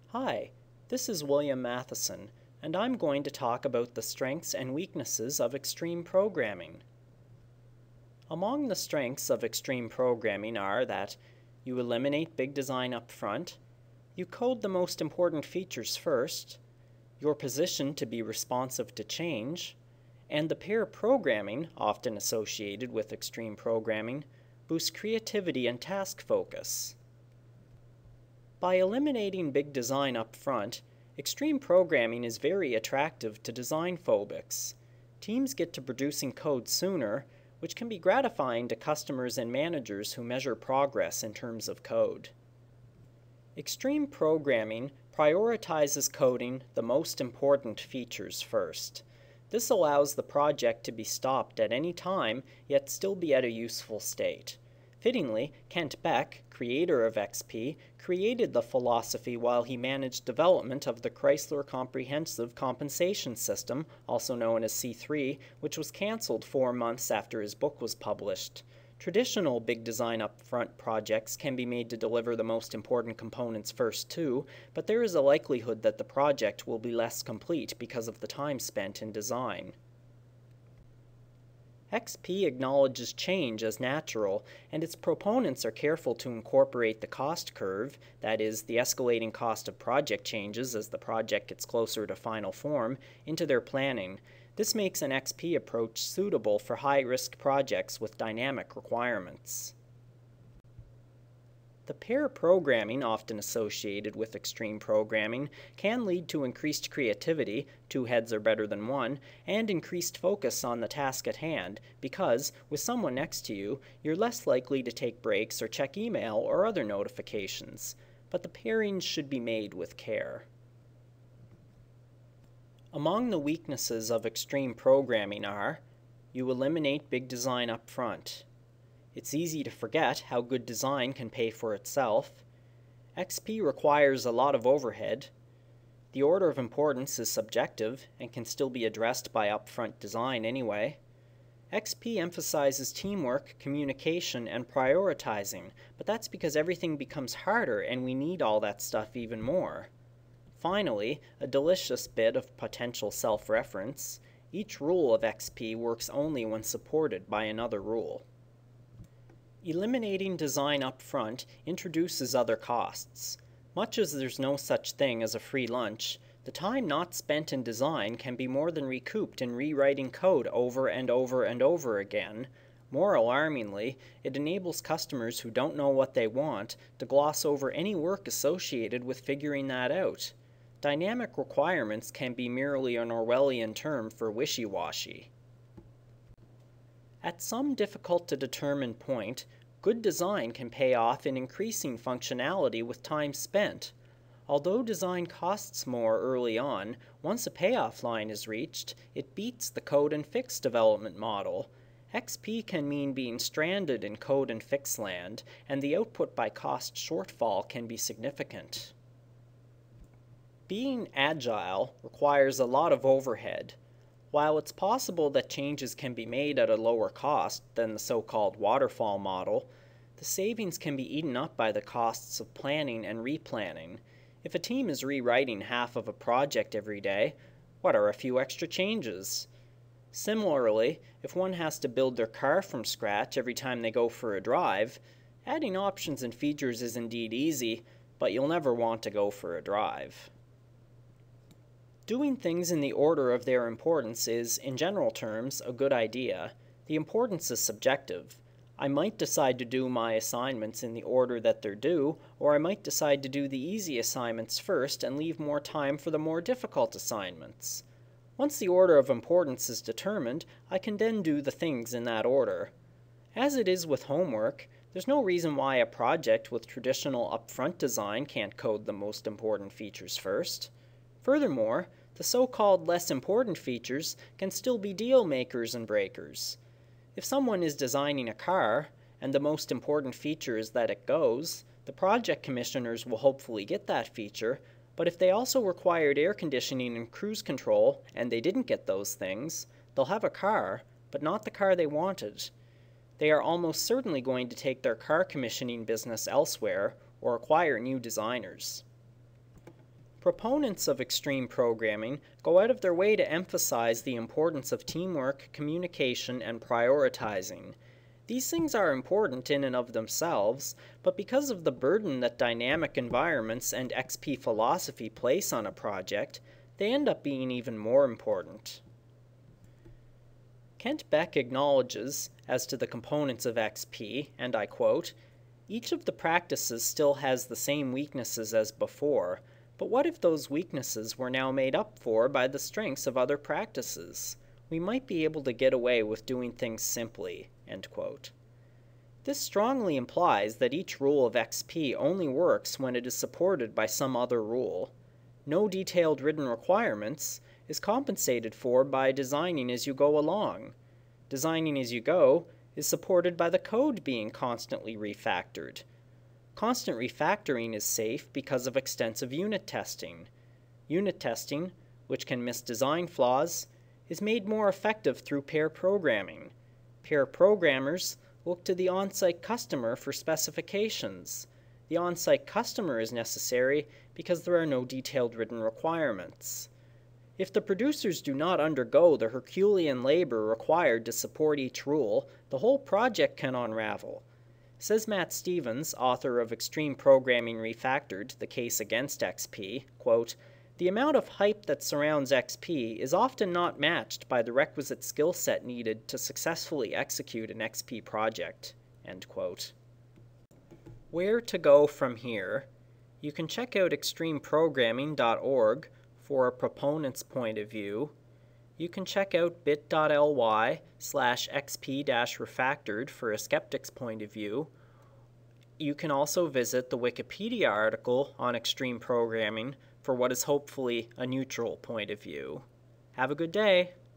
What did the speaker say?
Hi, this is William Matheson, and I'm going to talk about the strengths and weaknesses of extreme programming. Among the strengths of extreme programming are that you eliminate big design up front, you code the most important features first, you're positioned to be responsive to change, and the pair programming, often associated with extreme programming, boosts creativity and task focus. By eliminating big design up front, extreme programming is very attractive to design phobics. Teams get to producing code sooner, which can be gratifying to customers and managers who measure progress in terms of code. Extreme programming prioritizes coding the most important features first. This allows the project to be stopped at any time, yet still be at a useful state. Fittingly, Kent Beck, creator of XP, created the philosophy while he managed development of the Chrysler Comprehensive Compensation System, also known as C3, which was cancelled 4 months after his book was published. Traditional big design upfront projects can be made to deliver the most important components first too, but there is a likelihood that the project will be less complete because of the time spent in design. XP acknowledges change as natural, and its proponents are careful to incorporate the cost curve, that is, the escalating cost of project changes as the project gets closer to final form, into their planning. This makes an XP approach suitable for high-risk projects with dynamic requirements. The pair programming, often associated with extreme programming, can lead to increased creativity, 2 heads are better than 1, and increased focus on the task at hand, because, with someone next to you, you're less likely to take breaks or check email or other notifications. But the pairings should be made with care. Among the weaknesses of extreme programming are, you eliminate big design up front. It's easy to forget how good design can pay for itself. XP requires a lot of overhead. The order of importance is subjective and can still be addressed by upfront design anyway. XP emphasizes teamwork, communication, and prioritizing, but that's because everything becomes harder and we need all that stuff even more. Finally, a delicious bit of potential self-reference. Each rule of XP works only when supported by another rule. Eliminating design up front introduces other costs. Much as there's no such thing as a free lunch, the time not spent in design can be more than recouped in rewriting code over and over and over again. More alarmingly, it enables customers who don't know what they want to gloss over any work associated with figuring that out. Dynamic requirements can be merely an Orwellian term for wishy-washy. At some difficult-to-determine point, good design can pay off in increasing functionality with time spent. Although design costs more early on, once a payoff line is reached, it beats the code and fix development model. XP can mean being stranded in code and fix land, and the output by cost shortfall can be significant. Being agile requires a lot of overhead. While it's possible that changes can be made at a lower cost than the so-called waterfall model, the savings can be eaten up by the costs of planning and replanning. If a team is rewriting half of a project every day, what are a few extra changes? Similarly, if one has to build their car from scratch every time they go for a drive, adding options and features is indeed easy, but you'll never want to go for a drive. Doing things in the order of their importance is, in general terms, a good idea. The importance is subjective. I might decide to do my assignments in the order that they're due, or I might decide to do the easy assignments first and leave more time for the more difficult assignments. Once the order of importance is determined, I can then do the things in that order. As it is with homework, there's no reason why a project with traditional upfront design can't code the most important features first. Furthermore, the so-called less important features can still be deal makers and breakers. If someone is designing a car, and the most important feature is that it goes, the project commissioners will hopefully get that feature, but if they also required air conditioning and cruise control, and they didn't get those things, they'll have a car, but not the car they wanted. They are almost certainly going to take their car commissioning business elsewhere, or acquire new designers. Proponents of extreme programming go out of their way to emphasize the importance of teamwork, communication, and prioritizing. These things are important in and of themselves, but because of the burden that dynamic environments and XP philosophy place on a project, they end up being even more important. Kent Beck acknowledges, as to the components of XP, and I quote, "Each of the practices still has the same weaknesses as before, but what if those weaknesses were now made up for by the strengths of other practices? We might be able to get away with doing things simply." End quote. This strongly implies that each rule of XP only works when it is supported by some other rule. No detailed written requirements is compensated for by designing as you go along. Designing as you go is supported by the code being constantly refactored. Constant refactoring is safe because of extensive unit testing. Unit testing, which can miss design flaws, is made more effective through pair programming. Pair programmers look to the on-site customer for specifications. The on-site customer is necessary because there are no detailed written requirements. If the producers do not undergo the Herculean labor required to support each rule, the whole project can unravel. Says Matt Stevens, author of Extreme Programming Refactored, The Case Against XP, quote, "The amount of hype that surrounds XP is often not matched by the requisite skill set needed to successfully execute an XP project." End quote. Where to go from here? You can check out extremeprogramming.org for a proponent's point of view. You can check out bit.ly/xp-refactored for a skeptic's point of view. You can also visit the Wikipedia article on extreme programming for what is hopefully a neutral point of view. Have a good day!